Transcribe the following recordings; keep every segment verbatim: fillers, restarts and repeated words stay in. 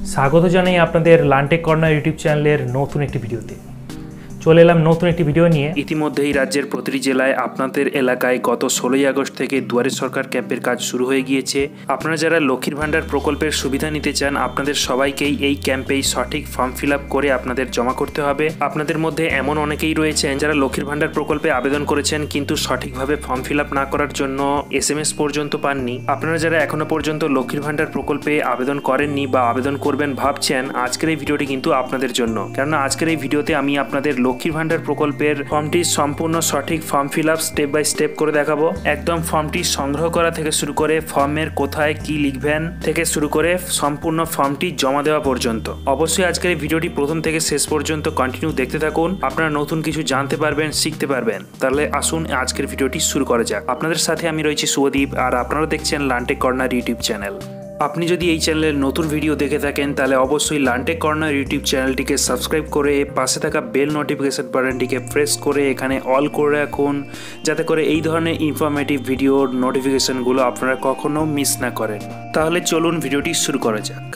स्वागत জানাই আপনাদের লানটেক কর্নার ইউটিউব চ্যানেলের নতুন একটি ভিডিওতে। চলে এলাম নতুন একটি ভিডিও নিয়ে। ইতিমধ্যেই রাজ্যের প্রতিটি জেলায় আপনাদের এলাকায় গত ষোলোই আগস্ট থেকে দুয়ারে সরকার ক্যাম্পের কাজ শুরু হয়ে গিয়েছে। আপনারা যারা লক্ষ্মীর ভাণ্ডার প্রকল্পের সুবিধা নিতে চান, আপনাদের সবাইকেই এই ক্যাম্পেই সঠিক ফর্ম ফিল আপ করে আপনাদের জমা করতে হবে। আপনাদের মধ্যে এমন অনেকেই রয়েছেন যারা লক্ষ্মীর ভাণ্ডার প্রকল্পে আবেদন করেছেন কিন্তু সঠিকভাবে ফর্ম ফিল আপ না করার জন্য এস এম এস পর্যন্ত পাননি। আপনারা যারা এখনো পর্যন্ত লক্ষ্মীর ভাণ্ডার প্রকল্পে আবেদন করেননি বা আবেদন করবেন ভাবছেন, আজকের এই ভিডিওটি কিন্তু আপনাদের জন্য। কেননা আজকের এই ভিডিওতে আমি আপনাদের লক্ষ্মীর ভাণ্ডার প্রকল্পের ফর্মটি সম্পূর্ণ সঠিক form fill up step by step করে দেখাবো। একদম ফর্মটি সংগ্রহ করা থেকে শুরু করে ফর্মের কোথায় কি লিখবেন থেকে শুরু করে সম্পূর্ণ ফর্মটি জমা দেওয়া পর্যন্ত। অবশ্যই আজকের এই ভিডিওটি প্রথম থেকে শেষ পর্যন্ত কন্টিনিউ দেখতে থাকুন, আপনারা নতুন কিছু জানতে পারবেন, শিখতে পারবেন। তাহলে আসুন আজকের ভিডিওটি শুরু করা যাক। আপনাদের সাথে আমি রয়েছি শুভদীপ, আর আপনারা দেখছেন লানটেক কর্নার ইউটিউব চ্যানেল। আপনি যদি এই চ্যানেলের নতুন ভিডিও দেখে থাকেন তাহলে অবশ্যই লানটেক কর্নার ইউটিউব চ্যানেলটিকে সাবস্ক্রাইব করে পাশে থাকা বেল নোটিফিকেশন বাটনটিকে প্রেস করে এখানে অল করে রাখুন, যাতে করে এই ধরনের ইনফরমেটিভ ভিডিওর নোটিফিকেশনগুলো আপনারা কখনো মিস না করেন। তাহলে চলুন ভিডিওটি শুরু করা যাক।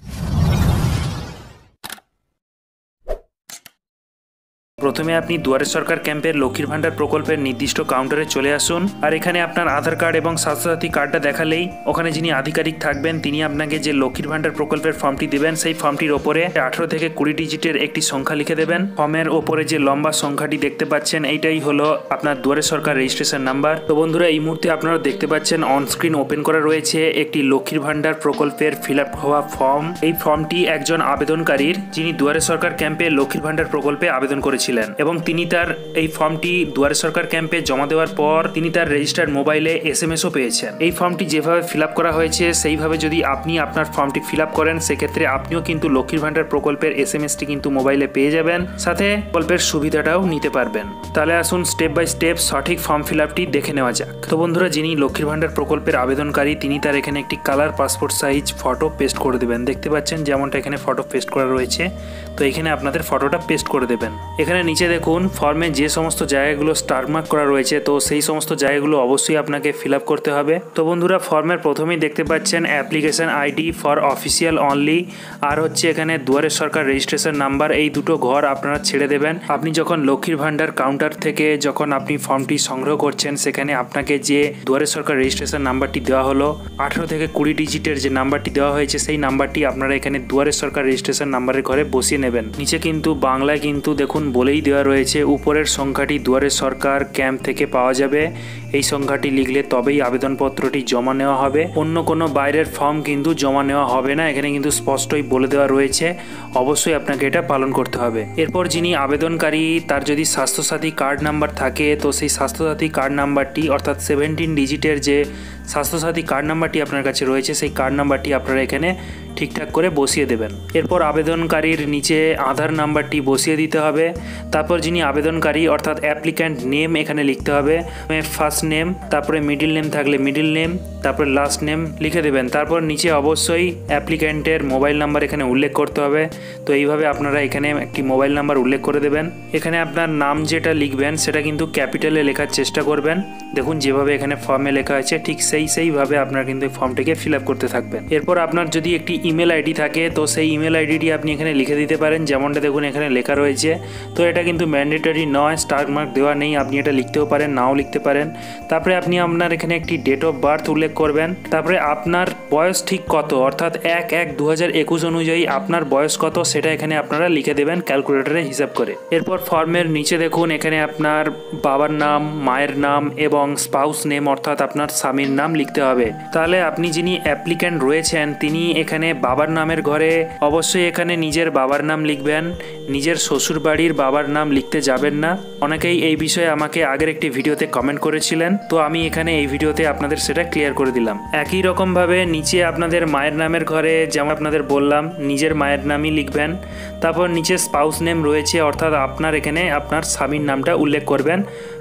প্রথমে আপনি দুয়ারে সরকার ক্যাম্পের লক্ষ্মীর ভাণ্ডার প্রকল্পের নির্দিষ্ট কাউন্টারে চলে আসুন, আর এখানে আপনার আধার কার্ড এবং স্বাস্থ্যসাথী কার্ডটা দেখালেই ওখানে যিনি আধিকারিক থাকবেন তিনি আপনাকে যে লক্ষ্মীর ভাণ্ডার প্রকল্পের ফর্মটি দেবেন সেই ফর্মটির ওপরে আঠারো থেকে কুড়ি ডিজিটের একটি সংখ্যা লিখে দেবেন। ফর্মের ওপরে যে লম্বা সংখ্যাটি দেখতে পাচ্ছেন এইটাই হলো আপনার দুয়ারে সরকার রেজিস্ট্রেশন নাম্বার। তো বন্ধুরা, এই মুহূর্তে আপনারা দেখতে পাচ্ছেন অন স্ক্রিন ওপেন করা রয়েছে একটি লক্ষ্মীর ভাণ্ডার প্রকল্পের ফিল আপ হওয়া ফর্ম। এই ফর্মটি একজন আবেদনকারীর যিনি দুয়ারে সরকার ক্যাম্পে লক্ষ্মীর ভাণ্ডার প্রকল্পে আবেদন করেছিলেন এবং তিনি তার এই ফর্মটি দুয়ারে সরকার ক্যাম্পে জমা দেওয়ার পর তিনি তার রেজিস্টার্ড মোবাইলে এস এম এসও পেয়েছেন। এই ফর্মটি যেভাবে ফিল আপ করা হয়েছে সেইভাবে যদি আপনি আপনার ফর্মটি ফিল আপ করেন সেক্ষেত্রে আপনিও কিন্তু লক্ষ্মীর ভাণ্ডার প্রকল্পের এস এম এসটি কিন্তু মোবাইলে পেয়ে যাবেন, সাথে প্রকল্পের সুবিধাটাও নিতে পারবেন। তাহলে আসুন স্টেপ বাই স্টেপ সঠিক ফর্ম ফিল আপটি দেখে নেওয়া যাক। তো বন্ধুরা, যিনি লক্ষ্মীর ভাণ্ডার প্রকল্পের আবেদনকারী তিনি তার এখানে একটি colour passport size photo paste করে দেবেন। দেখতে পাচ্ছেন যেমনটা এখানে ফটো পেস্ট করা রয়েছে, তো এখানে আপনাদের ফটোটা পেস্ট করে দেবেন। এখানে নিচে দেখুন ফর্মে যে সমস্ত জায়গাগুলো স্টার মার্ক করা রয়েছে, তো সেই সমস্ত জায়গাগুলো অবশ্যই আপনাকে ফিল আপ করতে হবে। তো বন্ধুরা, ফর্মের প্রথমেই দেখতে পাচ্ছেন application ID for official only, আর হচ্ছে এখানে দুয়ারে সরকার রেজিস্ট্রেশন নাম্বার। এই দুটো ঘর আপনারা ছেড়ে দেবেন। আপনি যখন লক্ষ্মীর ভাণ্ডার কাউন্টার থেকে যখন আপনি ফর্মটি সংগ্রহ করছেন সেখানে আপনাকে যে দুয়ারে সরকার রেজিস্ট্রেশন নাম্বারটি দেওয়া হলো আঠারো থেকে কুড়ি ডিজিটের যে নাম্বারটি দেওয়া হয়েছে সেই নাম্বারটি আপনারা এখানে দুয়ারে সরকার রেজিস্ট্রেশন নাম্বারের ঘরে বসিয়ে নেবেন। নিচে কিন্তু বাংলায় কিন্তু দেখুন বলেই দেওয়া রয়েছে উপরের সংখ্যাটি দুয়ারে সরকার ক্যাম্প থেকে পাওয়া যাবে, এই সংখ্যাটি লিখলে তবেই আবেদনপত্রটি জমা নেওয়া হবে। অন্য কোনো বাইরের ফর্ম কিন্তু জমা নেওয়া হবে না, এখানে কিন্তু স্পষ্টই বলে দেওয়া রয়েছে। অবশ্যই আপনাকে এটা পালন করতে হবে। এরপর যিনি আবেদনকারী তার যদি স্বাস্থ্যসাথী কার্ড নাম্বার থাকে তো সেই স্বাস্থ্যসাথী কার্ড নাম্বারটি অর্থাৎ সেভেন্টিন ডিজিটের যে স্বাস্থ্যসাথী কার্ড নাম্বারটি আপনার কাছে রয়েছে সেই কার্ড নাম্বারটি আপনারা এখানে ঠিকঠাক করে বসিয়ে দেবেন। এরপর আবেদনকারীর নিচে আধার নাম্বারটি বসিয়ে দিতে হবে। তারপর যিনি আবেদনকারী অর্থাৎ অ্যাপ্লিক্যান্ট নেম এখানে লিখতে হবে, ফার্স্ট নেম, তারপরে মিডিল নেম থাকলে মিডিল নেম, তারপরে লাস্ট নেম লিখে দেবেন। তারপর নিচে অবশ্যই অ্যাপ্লিক্যান্টের মোবাইল নাম্বার এখানে উল্লেখ করতে হবে। তো এইভাবে আপনারা এখানে একটি মোবাইল নাম্বার উল্লেখ করে দেবেন। এখানে আপনার নাম যেটা লিখবেন সেটা কিন্তু ক্যাপিটালে লেখার চেষ্টা করবেন। দেখুন যেভাবে এখানে ফর্মে লেখা আছে ঠিক সেই সেইভাবে আপনারা কিন্তু ফর্মটিকে ফিল আপ করতে থাকবেন। এরপর আপনার যদি একটি ইমেল আইডি থাকে তো সেই ইমেল আইডিটি আপনি এখানে লিখে দিতে পারেন, যেমনটা দেখুন এখানে লেখা রয়েছে। তো এটা কিন্তু ম্যান্ডেটরি নয়, স্টার মার্ক দেওয়া নেই, আপনি এটা লিখতেও পারেন নাও লিখতে পারেন। তারপরে আপনি আপনার এখানে একটি ডেট অফ বার্থ উল্লেখ করবেন। তারপরে আপনার বয়স ঠিক কত অর্থাৎ এক এক দু হাজার একুশ অনুযায়ী আপনার বয়স কত সেটা এখানে আপনারা লিখে দেবেন ক্যালকুলেটরে হিসাব করে। এরপর ফর্মের নিচে দেখুন এখানে আপনার বাবার নাম, মায়ের নাম এবং স্পাউস নেম অর্থাৎ আপনার স্বামীর নাম লিখতে হবে। তাহলে আপনি যিনি অ্যাপ্লিক্যান্ট রয়েছেন তিনি এখানে বাবার নামের ঘরে অবশ্যই এখানে নিজের বাবার নাম লিখবেন, নিজের শ্বশুর বাড়ির বাবার নাম লিখতে যাবেন না। অনেকেই এই বিষয়ে আমাকে আগের একটি ভিডিওতে কমেন্ট করেছিলেন, তো আমি এখানে এই ভিডিওতে আপনাদের সেটা ক্লিয়ার করে দিলাম। একই রকমভাবে নিচে আপনাদের মায়ের নামের ঘরে যেমন আপনাদের বললাম নিজের মায়ের নামই লিখবেন। তারপর নিচে স্পাউস নেম রয়েছে অর্থাৎ আপনার এখানে আপনার স্বামীর নামটা উল্লেখ করবেন।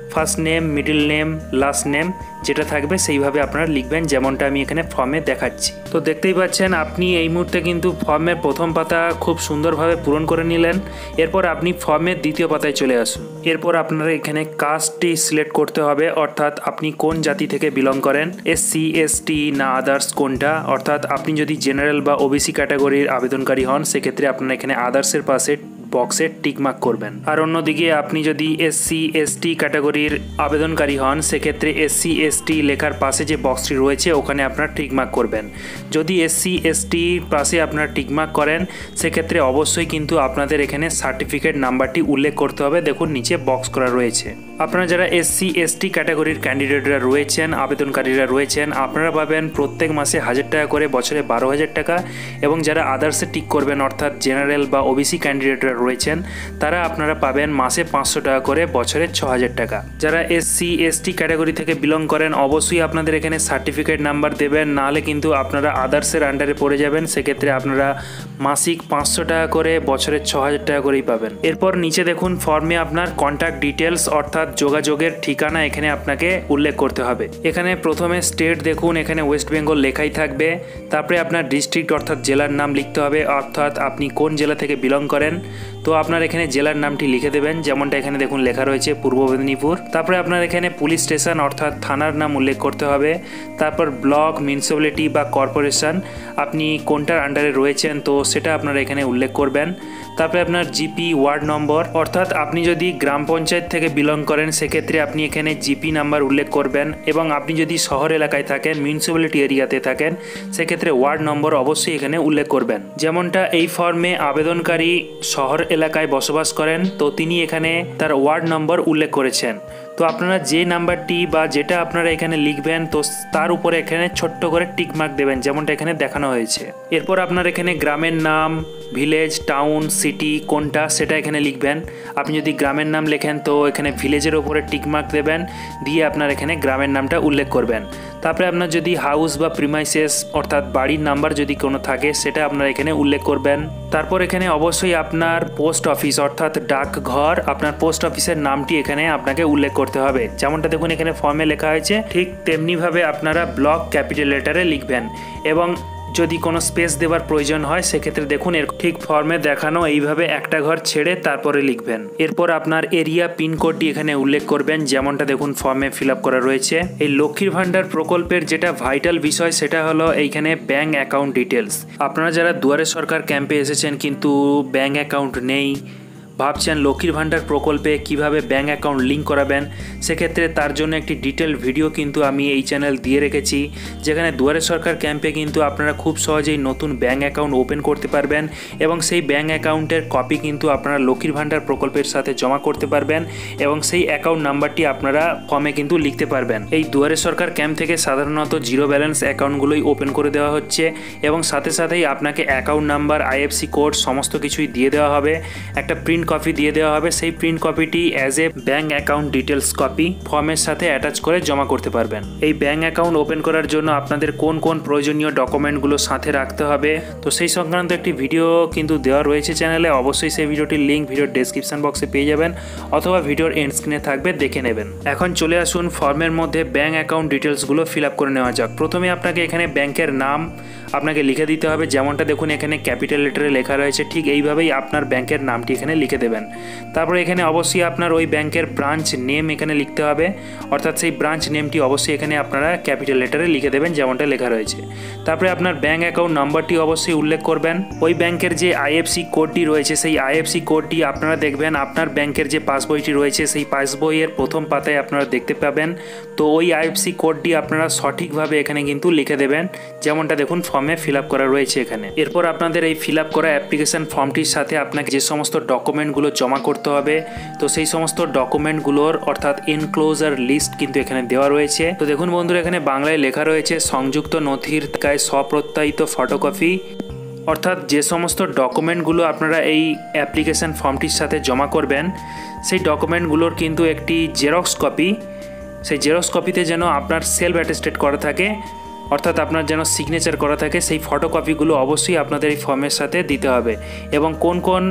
First name, middle name, last name যেটা থাকবে সেইভাবে আপনারা লিখবেন, যেমনটা আমি এখানে ফর্মে দেখাচ্ছি। তো দেখতেই পাচ্ছেন আপনি এই মুহূর্তে কিন্তু ফর্মের প্রথম পাতা খুব সুন্দরভাবে পূরণ করে নিলেন। এরপর আপনি ফর্মের দ্বিতীয় পাতায় চলে আসুন। এরপর আপনারা এখানে কাস্টটি সিলেক্ট করতে হবে, অর্থাৎ আপনি কোন জাতি থেকে বিলং করেন, এসসি, এসটি না আদার্স কোনটা। অর্থাৎ আপনি যদি জেনারেল বা ওবিসি ক্যাটাগরির আবেদনকারী হন সেক্ষেত্রে আপনারা এখানে আদার্সের পাশে বক্সে টিকমার্ক করবেন। আর অন্যদিকে আপনি যদি এসসি, এসটি ক্যাটাগরির আবেদনকারী হন সেক্ষেত্রে এসসি, এসটি লেখার পাশে যে বক্সটি রয়েছে ওখানে আপনার টিকমার্ক করবেন। যদি এসসি, এসটি পাশে আপনার টিকমার্ক করেন সেক্ষেত্রে অবশ্যই কিন্তু আপনাদের এখানে সার্টিফিকেট নাম্বারটি উল্লেখ করতে হবে। দেখুন নিচে বক্স করা রয়েছে। আপনারা যারা এসসি, এসটি ক্যাটাগরির ক্যান্ডিডেটরা রয়েছেন, আবেদনকারীরা রয়েছেন, আপনারা পাবেন প্রত্যেক মাসে হাজার টাকা করে, বছরে বারো হাজার টাকা। এবং যারা আদার্সে টিক করবেন অর্থাৎ জেনারেল বা ওবিসি ক্যান্ডিডেটরা রয়েছেন তারা আপনারা পাবেন মাসে পাঁচশো টাকা করে, বছরে ছ হাজার টাকা। যারা এসসি, এসটি ক্যাটাগরি থেকে বিলং করেন অবশ্যই আপনাদের এখানে সার্টিফিকেট নাম্বার দেবেন, নাহলে কিন্তু আপনারা আদার্সের আন্ডারে পড়ে যাবেন। সেক্ষেত্রে আপনারা মাসিক পাঁচশো টাকা করে, বছরে ছ হাজার টাকা করেই পাবেন। এরপর নিচে দেখুন ফর্মে আপনার কন্ট্যাক্ট ডিটেলস অর্থাৎ যোগাযোগের ঠিকানা এখানে আপনাকে উল্লেখ করতে হবে। এখানে প্রথমে স্টেট দেখুন, এখানে ওয়েস্ট বেঙ্গল লেখাই থাকবে। তারপরে আপনার ডিস্ট্রিক্ট অর্থাৎ জেলার নাম লিখতে হবে, অর্থাৎ আপনি কোন জেলা থেকে বিলং করেন। তো আপনার এখানে জেলার নামটি লিখে দেবেন, যেমনটা এখানে দেখুন লেখা রয়েছে পূর্ব মেদিনীপুর। তারপরে আপনার এখানে পুলিশ স্টেশন অর্থাৎ থানার নাম উল্লেখ করতে হবে। তারপর ব্লক, মিউনিসিপ্যালিটি বা কর্পোরেশন আপনি কোনটার আন্ডারে রয়েছেন তো সেটা আপনারা এখানে উল্লেখ করবেন। তারপরে আপনার জিপি, ওয়ার্ড নম্বর, অর্থাৎ আপনি যদি গ্রাম পঞ্চায়েত থেকে বিলং করেন সেক্ষেত্রে আপনি এখানে জিপি নাম্বার উল্লেখ করবেন। এবং আপনি যদি শহর এলাকায় থাকেন, মিউনিসিপ্যালিটি এরিয়াতে থাকেন সেক্ষেত্রে ওয়ার্ড নম্বর অবশ্যই এখানে উল্লেখ করবেন। যেমনটা এই ফর্মে আবেদনকারী শহর এলাকায় বসবাস করেন তো তিনি এখানে তার ওয়ার্ড নম্বর উল্লেখ করেছেন। তো আপনারা যে নাম্বারটি বা যেটা আপনারা এখানে লিখবেন তো তার উপরে এখানে ছোট্ট করে টিক মার্ক দেবেন, যেমনটা এখানে দেখানো হয়েছে। এরপর আপনার এখানে গ্রামের নাম, ভিলেজ, টাউন, সিটি কোনটা সেটা এখানে লিখবেন। আপনি যদি গ্রামের নাম লেখেন তো এখানে ভিলেজের ওপরে টিক মার্ক দেবেন, দিয়ে আপনার এখানে গ্রামের নামটা উল্লেখ করবেন। তারপরে আপনার যদি হাউস বা প্রিমাইসেস অর্থাৎ বাড়ির নাম্বার যদি কোনো থাকে সেটা আপনার এখানে উল্লেখ করবেন। তারপর এখানে অবশ্যই আপনার পোস্ট অফিস অর্থাৎ ডাকঘর, আপনার পোস্ট অফিসের নামটি এখানে আপনাকে উল্লেখ করতে হবে। যেমনটা দেখুন এখানে ফর্মে লেখা হয়েছে ঠিক তেমনিভাবে আপনারা ব্লক ক্যাপিটাল লেটারে লিখবেন। এবং যদি কোনো স্পেস দেওয়ার প্রয়োজন হয় সেক্ষেত্রে দেখুন এর ঠিক ফর্মে দেখানো এইভাবে একটা ঘর ছেড়ে তারপরে লিখবেন। এরপর আপনার এরিয়া পিনকোডটি এখানে উল্লেখ করবেন, যেমনটা দেখুন ফর্মে ফিল আপ করা রয়েছে। এই লক্ষ্মীর ভান্ডার প্রকল্পের যেটা ভাইটাল বিষয় সেটা হলো এইখানে ব্যাঙ্ক অ্যাকাউন্ট ডিটেলস। আপনারা যারা দুয়ারে সরকার ক্যাম্পে এসেছেন কিন্তু ব্যাঙ্ক অ্যাকাউন্ট নেই, ভাবছেন লক্ষ্মীর ভান্ডার প্রকল্পে কিভাবে ব্যাঙ্ক অ্যাকাউন্ট লিঙ্ক করাবেন, সেক্ষেত্রে তার জন্য একটি ডিটেল ভিডিও কিন্তু আমি এই চ্যানেল দিয়ে রেখেছি, যেখানে দুয়ারে সরকার ক্যাম্পে কিন্তু আপনারা খুব সহজেই নতুন ব্যাঙ্ক অ্যাকাউন্ট ওপেন করতে পারবেন এবং সেই ব্যাঙ্ক অ্যাকাউন্টের কপি কিন্তু আপনারা লক্ষ্মীর ভান্ডার প্রকল্পের সাথে জমা করতে পারবেন এবং সেই অ্যাকাউন্ট নাম্বারটি আপনারা ফর্মে কিন্তু লিখতে পারবেন। এই দুয়ারে সরকার ক্যাম্প থেকে সাধারণত জিরো ব্যালেন্স অ্যাকাউন্টগুলোই ওপেন করে দেওয়া হচ্ছে এবং সাথে সাথেই আপনাকে অ্যাকাউন্ট নাম্বার, আইএফসি কোড সমস্ত কিছুই দিয়ে দেওয়া হবে। একটা প্রিন্ট কপি দিয়ে দেওয়া হবে, সেই প্রিন্ট কপিটি as a bank account details copy ফর্মের সাথে অ্যাটাচ করে জমা করতে পারবেন। এই ব্যাঙ্ক অ্যাকাউন্ট ওপেন করার জন্য আপনাদের কোন কোন প্রয়োজনীয় ডকুমেন্টগুলো সাথে রাখতে হবে তো সেই সংক্রান্ত একটি ভিডিও কিন্তু দেওয়া রয়েছে চ্যানেলে। অবশ্যই সেই ভিডিওটির লিঙ্ক ভিডিওর ডেসক্রিপশন বক্সে পেয়ে যাবেন অথবা ভিডিওর এন্ড স্ক্রিনে থাকবে, দেখে নেবেন। এখন চলে আসুন ফর্মের মধ্যে ব্যাঙ্ক অ্যাকাউন্ট ডিটেলসগুলো ফিল আপ করে নেওয়া যাক। প্রথমে আপনাকে এখানে ব্যাংকের নাম আপনাকে লিখে দিতে হবে, যেমনটা দেখুন এখানে ক্যাপিটাল লেটারে লেখা রয়েছে ঠিক এইভাবেই আপনার ব্যাংকের নামটি এখানে লিখে দেবেন। তারপরে এখানে অবশ্যই আপনার ওই ব্যাংকের ব্রাঞ্চ নেম এখানে লিখতে হবে, অর্থাৎ সেই ব্রাঞ্চ নেমটি অবশ্যই এখানে আপনারা ক্যাপিটাল লেটারে লিখে দেবেন যেমনটা লেখা রয়েছে। তারপরে আপনার ব্যাঙ্ক অ্যাকাউন্ট নাম্বারটি অবশ্যই উল্লেখ করবেন। ওই ব্যাংকের যে আইএফসি কোডটি রয়েছে সেই আইএফসি কোডটি আপনারা দেখবেন আপনার ব্যাংকের যে পাসবইটি রয়েছে সেই পাসবইয়ের প্রথম পাতায় আপনারা দেখতে পাবেন। তো ওই আইএফসি কোডটি আপনারা সঠিকভাবে এখানে কিন্তু লিখে দেবেন, যেমনটা দেখুন ফর্মে ফিল আপ করা রয়েছে এখানে। এরপর আপনাদের এই ফিল আপ করা অ্যাপ্লিকেশন ফর্মটির সাথে আপনাকে যে সমস্ত ডকুমেন্টগুলো জমা করতে হবে তো সেই সমস্ত ডকুমেন্টগুলোর অর্থাৎ এনক্লোজার লিস্ট কিন্তু এখানে দেওয়া রয়েছে। তো দেখুন বন্ধুরা এখানে বাংলায় লেখা রয়েছে সংযুক্ত নথির গায়ে স্বপ্রত্যায়িত ফটোকপি, অর্থাৎ যে সমস্ত ডকুমেন্টগুলো আপনারা এই অ্যাপ্লিকেশন ফর্মটির সাথে জমা করবেন সেই ডকুমেন্টগুলোর কিন্তু একটি জেরক্স কপি, সেই জেরক্স কপিতে যেন আপনার সেলফ অ্যাটেস্টেড করা থাকে, অর্থাৎ আপনার যেন সিগনেচার করা থাকে, সেই ফটোকপিগুলো অবশ্যই আপনাদের এই ফর্মের সাথে দিতে হবে। এবং কোন কোন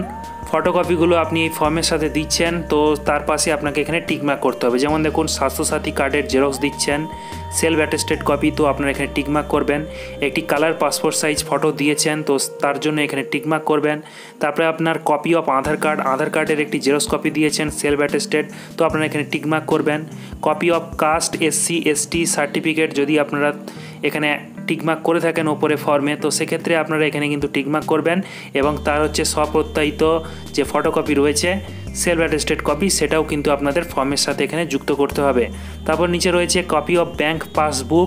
ফটোকপিগুলো আপনি এই ফর্মের সাথে দিচ্ছেন, তো তার পাশে আপনাকে এখানে টিকমার্ক করতে হবে। যেমন দেখুন স্বাস্থ্যসাথী কার্ডের জেরক্স দিচ্ছেন, সেলফ অ্যাটেস্টেড কপি, তো আপনারা এখানে টিকমার্ক করবেন। একটি কালার পাসপোর্ট সাইজ ফটো দিয়েছেন, তো তার জন্য এখানে টিকমার্ক করবেন। তারপরে আপনার copy of Aadhaar card, Aadhaar কার্ডের একটি জেরক্স কপি দিয়েছেন সেলফ অ্যাটেস্টেড, তো আপনারা এখানে টিকমার্ক করবেন। Copy of caste SC ST certificate যদি আপনারা এখানে টিকমার্ক করে থাকেন ওপরে ফর্মে, তো সেক্ষেত্রে আপনারা এখানে কিন্তু টিকমার্ক করবেন এবং তার হচ্ছে স্বপ্রত্যায়িত যে ফটোকপি রয়েছে সেলফ অ্যাটেস্টেড কপি, সেটাও কিন্তু আপনাদের ফর্মের সাথে এখানে যুক্ত করতে হবে। তারপর নিচে রয়েছে কপি অফ ব্যাংক পাসবুক।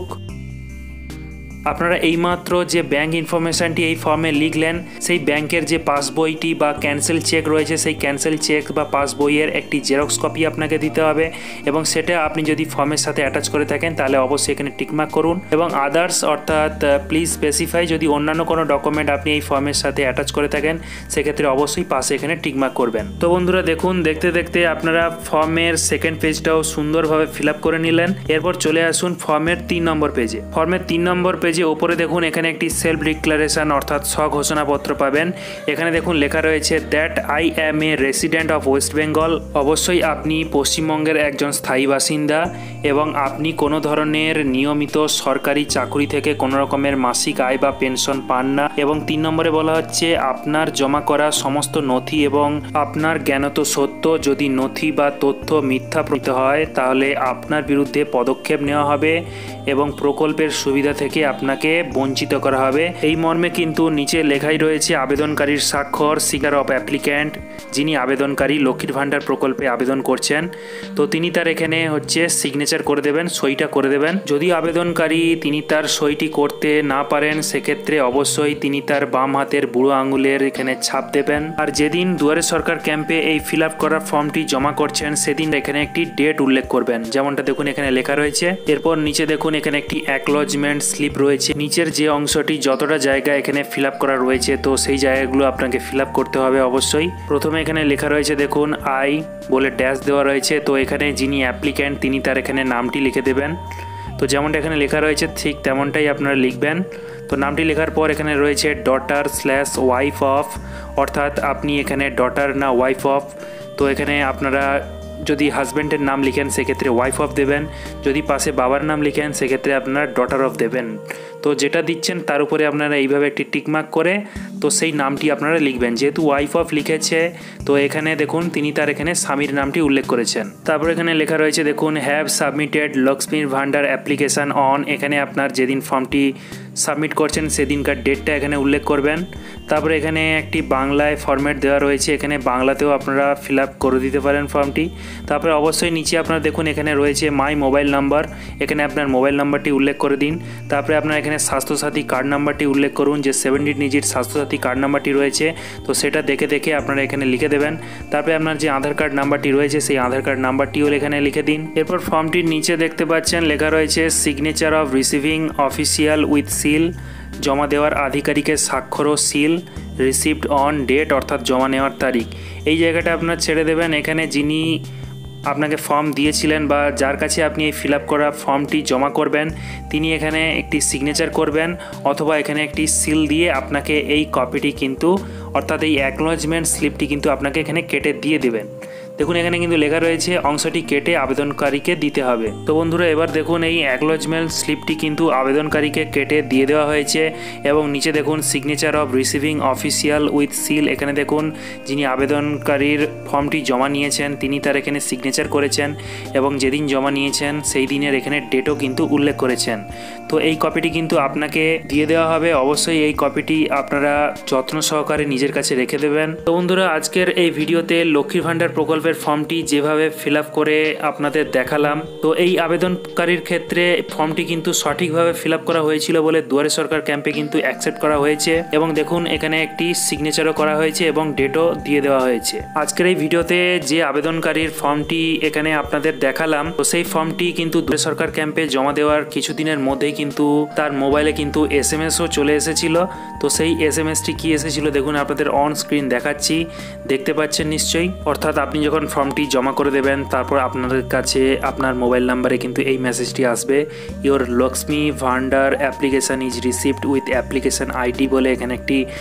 আপনারা এইমাত্র যে ব্যাংক ইনফরমেশানটি এই ফর্মে লিখলেন, সেই ব্যাংকের যে পাসবইটি বা ক্যান্সেল চেক রয়েছে, সেই ক্যান্সেল চেক বা পাসবইয়ের একটি জেরক্স কপি আপনাকে দিতে হবে এবং সেটা আপনি যদি ফর্মের সাথে অ্যাটাচ করে থাকেন তাহলে অবশ্যই এখানে টিকমার্ক করুন। এবং আদার্স অর্থাৎ প্লিজ স্পেসিফাই, যদি অন্যান্য কোনো ডকুমেন্ট আপনি এই ফর্মের সাথে অ্যাটাচ করে থাকেন সেক্ষেত্রে অবশ্যই পাশে এখানে টিকমার্ক করবেন। তো বন্ধুরা দেখুন, দেখতে দেখতে আপনারা ফর্মের সেকেন্ড পেজটাও সুন্দরভাবে ফিল আপ করে নিলেন। এরপর চলে আসুন ফর্মের তিন নম্বর পেজে। ফর্মের তিন নম্বর পেজে উপরে দেখুন এখানে একটি সেলফ ডিক্লারেশন অর্থাৎ স্বঘোষণাপত্র পাবেন। এখানে দেখুন লেখা রয়েছে that I am a resident of West Bengal. অবশ্যই আপনি পশ্চিমবঙ্গের একজন স্থায়ী বাসিন্দা এবং আপনি কোনো ধরনের নিয়মিত সরকারি চাকরি থেকে কোনো রকমের মাসিক আয় বা পেনশন পান না। এবং তিন নম্বরে বলা হচ্ছে আপনার জমা করা সমস্ত নথি এবং আপনার জ্ঞানত সত্য যদি নথি বা তথ্য মিথ্যা প্রতীত হয় তাহলে আপনার বিরুদ্ধে পদক্ষেপ নেওয়া হবে এবং প্রকল্পের সুবিধা থেকে আপনাকে বঞ্চিত করা হবে। এই মর্মে কিন্তু নিচে লেখাই রয়েছে আবেদনকারীর স্বাক্ষর, সিগনেচার অফ অ্যাপ্লিক্যান্ট, যিনি আবেদনকারী লক্ষ্মীর ভাণ্ডার প্রকল্পে আবেদন করছেন, তো তিনি তার এখানে হচ্ছে সিগনেচার করে দেবেন, সইটা করে দেবেন। যদি আবেদনকারী তিনি তার সইটি করতে না পারেন সেক্ষেত্রে অবশ্যই তিনি তার বাম হাতের বুড়ো আঙুলের এখানে ছাপ দেবেন। আর যেদিন দুয়ারে সরকার ক্যাম্পে এই ফিল আপ করা ফর্মটি জমা করছেন সেদিন এখানে একটি ডেট উল্লেখ করবেন, যেমনটা দেখুন এখানে লেখা রয়েছে। এরপর নিচে দেখুন এখানে একটি অ্যাকনলেজমেন্ট স্লিপ রয়েছে। নিচের যে অংশটি যতটা জায়গা এখানে ফিল আপ করা রয়েছে তো সেই জায়গাগুলো আপনাকে ফিল আপ করতে হবে অবশ্যই। প্রথমে এখানে লেখা রয়েছে দেখুন আই বলে ড্যাশ দেওয়া রয়েছে, তো এখানে যিনি অ্যাপ্লিক্যান্ট তিনি তার এখানে নামটি লিখে দেবেন। তো যেমনটা এখানে লেখা রয়েছে ঠিক তেমনটাই আপনারা লিখবেন। তো নামটি লেখার পর এখানে রয়েছে ডটার স্ল্যাশ ওয়াইফ অফ, অর্থাৎ আপনি এখানে ডটার না ওয়াইফ অফ। তো এখানে আপনারা যদি হাজব্যান্ডের নাম লিখেন সেক্ষেত্রে ওয়াইফ অফ দেবেন, যদি পাশে বাবার নাম লিখেন সেক্ষেত্রে আপনারা ডটার অফ দেবেন। তো যেটা দিচ্ছেন তার উপরে আপনারা এইভাবে একটি টিকমার্ক করে তো সেই নামটি আপনারা লিখবেন। যেহেতু ওয়াইফ অফ লিখেছে তো এখানে দেখুন তিনি তার এখানে স্বামীর নামটি উল্লেখ করেছেন। তারপর এখানে লেখা রয়েছে দেখুন হ্যাভ সাবমিটেড লক্ষ্মীর ভাণ্ডার অ্যাপ্লিকেশান অন, এখানে আপনার যেদিন ফর্মটি সাবমিট করছেন সেদিনকার ডেটটা এখানে উল্লেখ করবেন। তারপরে এখানে একটি বাংলায় ফরম্যাট দেওয়া রয়েছে, এখানে বাংলাতেও আপনারা ফিল আপ করে দিতে পারেন ফর্মটি। তারপরে অবশ্যই নিচে আপনারা দেখুন এখানে রয়েছে মাই মোবাইল নাম্বার, এখানে আপনার মোবাইল নাম্বারটি উল্লেখ করে দিন। তারপরে আপনার এখানে স্বাস্থ্যসাথী কার্ড নাম্বারটি উল্লেখ করুন, যে সেভেন্টি ডিজিট স্বাস্থ্যসাথী কার্ড নাম্বারটি রয়েছে তো সেটা দেখে দেখে আপনারা এখানে লিখে দেবেন। তারপরে আপনার যে আধার কার্ড নাম্বারটি রয়েছে সেই আধার কার্ড নাম্বারটিও এখানে লিখে দিন। এরপর ফর্মটির নিচে দেখতে পাচ্ছেন লেখা রয়েছে signature of receiving official with seal, জমা দেওয়ার আধিকারিকের স্বাক্ষর ও সিল, রিসিভড অন ডেট অর্থাৎ জমা নেওয়ার তারিখ। এই জায়গাটা আপনার ছেড়ে দেবেন। এখানে যিনি আপনাকে ফর্ম দিয়েছিলেন বা যার কাছে আপনি এই ফিল আপ করা ফর্মটি জমা করবেন তিনি এখানে একটি সিগনেচার করবেন অথবা এখানে একটি সিল দিয়ে আপনাকে এই কপিটি কিন্তু অর্থাৎ এই অ্যাকনলেজমেন্ট স্লিপটি কিন্তু আপনাকে এখানে কেটে দিয়ে দেবেন। দেখুন এখানে কিন্তু লেখা রয়েছে অংশটি কেটে আবেদনকারীকে দিতে হবে। তো বন্ধুরা এবার দেখুন এই অ্যাকনলেজমেন্ট স্লিপটি কিন্তু আবেদনকারীকে কেটে দিয়ে দেওয়া হয়েছে এবং নিচে দেখুন signature of receiving official with seal, এখানে দেখুন যিনি আবেদনকারীর ফর্মটি জমা নিয়েছেন তিনি তার এখানে সিগনেচার করেছেন এবং যেদিন জমা নিয়েছেন সেই দিনের এখানে ডেটও কিন্তু উল্লেখ করেছেন। তো এই কপিটি কিন্তু আপনাকে দিয়ে দেওয়া হবে, অবশ্যই এই কপিটি আপনারা যত্ন সহকারে নিজের কাছে রেখে দেবেন। তো বন্ধুরা আজকের এই ভিডিওতে লক্ষ্মীর ভাণ্ডার প্রকল্পের ফর্মটি যেভাবে ফিল আপ করে আপনাদের দেখালাম, তো এই আবেদনকারীর ক্ষেত্রে ফর্মটি কিন্তু সঠিকভাবে ফিল আপ করা হয়েছিল বলে দুয়ারে সরকার ক্যাম্পে কিন্তু অ্যাকসেপ্ট করা হয়েছে এবং দেখুন এখানে একটি সিগনেচারও করা হয়েছে এবং ডেটও দিয়ে দেওয়া হয়েছে। আজকের এই ভিডিওতে যে আবেদনকারীর ফর্মটি এখানে আপনাদের দেখালাম তো সেই ফর্মটি কিন্তু দুয়ারে সরকার ক্যাম্পে জমা দেওয়ার কিছুদিনের মধ্যেই কিন্তু তার মোবাইলে কিন্তু এস এম এসও চলে এসেছিল। তো সেই এস এম এসটি কি এসেছিল দেখুন আপনাদের অন স্ক্রিন দেখাচ্ছি, দেখতে পাচ্ছেন নিশ্চয়ই। অর্থাৎ আপনি যখন ফর্মটি জমা করে দেবেন তারপর আপনাদের কাছে আপনার মোবাইল নাম্বারে কিন্তু এই মেসেজটি আসবে, your Lakshmi Bhandar application is received with application ID বলে এখানে একটি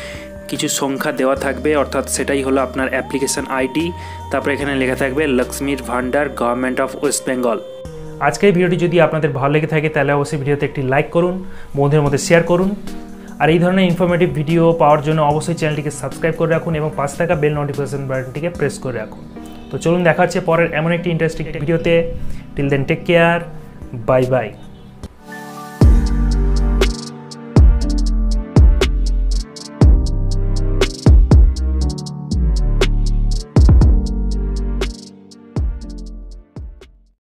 কিছু সংখ্যা দেওয়া থাকবে, অর্থাৎ সেটাই হলো আপনার অ্যাপ্লিকেশন আইডি। তারপরে এখানে লেখা থাকবে লক্ষ্মীর Bhandar government of West Bengal. আজকের ভিডিওটি যদি আপনাদের ভালো লেগে থাকে তাহলে অবশ্যই ভিডিওতে একটি লাইক করুন, বন্ধুদের মধ্যে শেয়ার করুন। আর এই ধরনের ইনফরমেটিভ ভিডিও পাওয়ার জন্য অবশ্যই চ্যানেলটিকে সাবস্ক্রাইব করে রাখুন এবং পাশে থাকা বেল নোটিফিকেশন বাটনটিকে প্রেস করে রাখুন। তো চলুন দেখা হচ্ছে পরের এমন একটি ইন্টারেস্টিং ভিডিওতে। Till then take care, bye by.